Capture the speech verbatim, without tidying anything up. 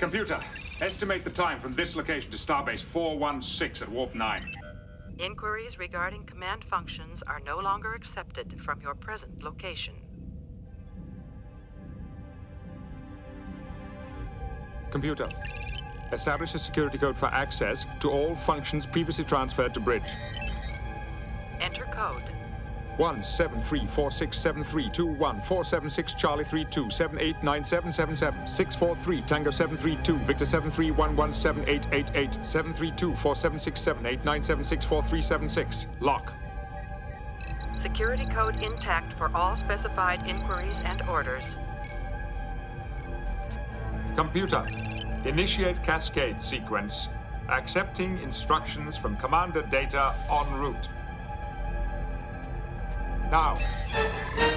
Computer, estimate the time from this location to Starbase four one six at warp nine. Inquiries regarding command functions are no longer accepted from your present location. Computer, establish a security code for access to all functions previously transferred to bridge. Enter code. one seven three four six seven three two one four seven six Charlie three two seven eight nine seven seven seven six four three Tango seven three two Victor seven three one one seven eight eight eight seven three two four seven six seven eight nine seven six four three seven six. Lock. Security code intact for all specified inquiries and orders. Computer, initiate cascade sequence, accepting instructions from Commander Data en route. Now.